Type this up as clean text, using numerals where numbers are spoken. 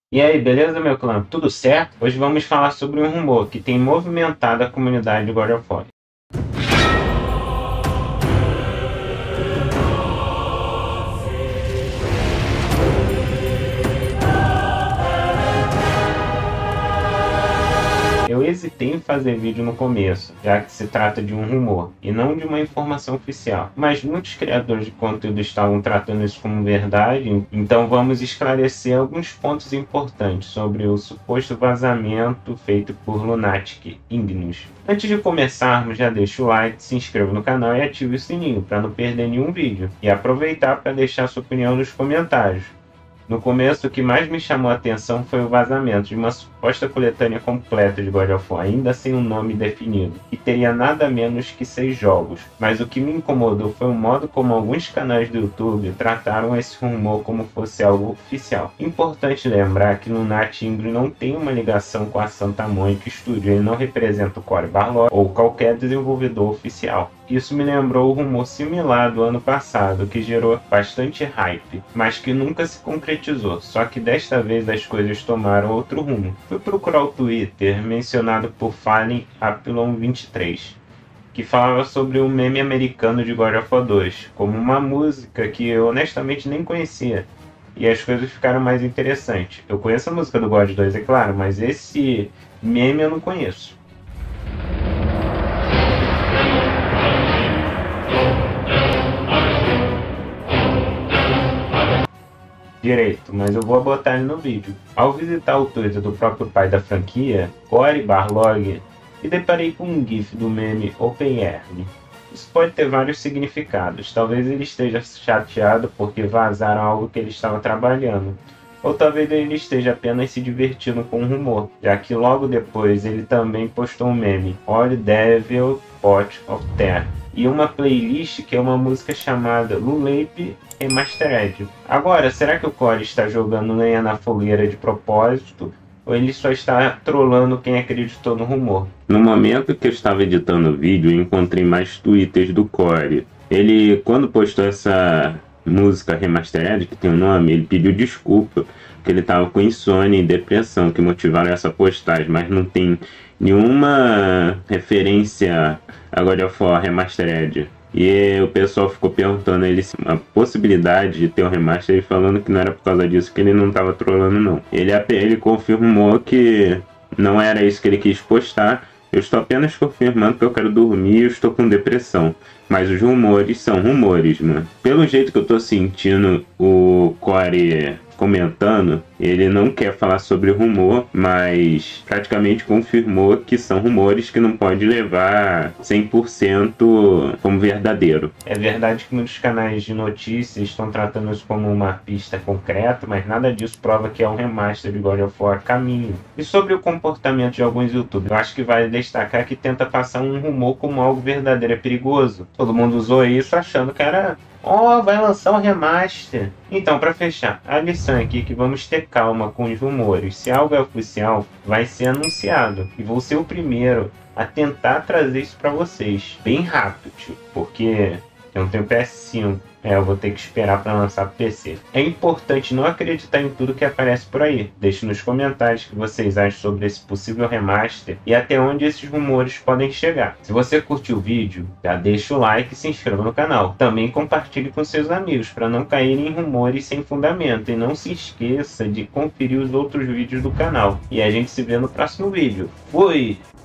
E aí, beleza, meu clã? Tudo certo? Hoje vamos falar sobre um rumor que tem movimentado a comunidade de God of War. Eu hesitei em fazer vídeo no começo, já que se trata de um rumor, e não de uma informação oficial. Mas muitos criadores de conteúdo estavam tratando isso como verdade, então vamos esclarecer alguns pontos importantes sobre o suposto vazamento feito por Lunatic Ignis. Antes de começarmos, já deixa o like, se inscreva no canal e ative o sininho para não perder nenhum vídeo. E aproveitar para deixar sua opinião nos comentários. No começo, o que mais me chamou a atenção foi o vazamento de uma suposta coletânea completa de God of War, ainda sem um nome definido, que teria nada menos que 6 jogos. Mas o que me incomodou foi o modo como alguns canais do YouTube trataram esse rumor como fosse algo oficial. Importante lembrar que Lunatic Ignis não tem uma ligação com a Santa Mônica Studio, ele não representa o Cory Barlog ou qualquer desenvolvedor oficial. Isso me lembrou o rumor similar do ano passado, que gerou bastante hype, mas que nunca se concretizou, só que desta vez as coisas tomaram outro rumo. Fui procurar o Twitter, mencionado por Fallen Apilon 23, que falava sobre um meme americano de God of War 2, como uma música que eu honestamente nem conhecia, e as coisas ficaram mais interessantes. Eu conheço a música do God 2, é claro, mas esse meme eu não conheço. Direito, mas eu vou botar ele no vídeo. Ao visitar o Twitter do próprio pai da franquia, Cory Barlog, me deparei com um gif do meme OpenAir. Isso pode ter vários significados. Talvez ele esteja chateado porque vazaram algo que ele estava trabalhando. Ou talvez ele esteja apenas se divertindo com um rumor, já que logo depois ele também postou um meme, All Devil Pot of Terror, e uma playlist que é uma música chamada Lullaby Remastered. Agora, será que o Cory está jogando lenha na fogueira de propósito, ou ele só está trollando quem acreditou no rumor? No momento que eu estava editando o vídeo, eu encontrei mais twitters do Cory. Ele, quando postou essa música Remastered, que tem um nome, ele pediu desculpa, porque ele estava com insônia e depressão, que motivaram essa postagem, mas não tem nenhuma referência a God of War Remastered. E o pessoal ficou perguntando a ele a possibilidade de ter um remaster, e falando que não era por causa disso, que ele não estava trolando não. Ele confirmou que não era isso que ele quis postar. Eu estou apenas confirmando que eu quero dormir e eu estou com depressão. Mas os rumores são rumores, mano. Pelo jeito que eu tô sentindo o Cory comentando, ele não quer falar sobre rumor, mas praticamente confirmou que são rumores que não pode levar 100% como verdadeiro. É verdade que muitos canais de notícias estão tratando isso como uma pista concreta, mas nada disso prova que é um remaster de God of War a caminho. E sobre o comportamento de alguns youtubers, eu acho que vale destacar que tenta passar um rumor como algo verdadeiro é perigoso. Todo mundo usou isso achando que era vai lançar um remaster. Então, para fechar, a lição aqui é que vamos ter calma com os rumores. Se algo é oficial, vai ser anunciado. E vou ser o primeiro a tentar trazer isso para vocês. Bem rápido, porque eu não tenho PS5. Eu vou ter que esperar para lançar pro PC. É importante não acreditar em tudo que aparece por aí. Deixe nos comentários o que vocês acham sobre esse possível remaster e até onde esses rumores podem chegar. Se você curtiu o vídeo, já deixa o like e se inscreva no canal. Também compartilhe com seus amigos para não caírem em rumores sem fundamento. E não se esqueça de conferir os outros vídeos do canal. E a gente se vê no próximo vídeo. Fui!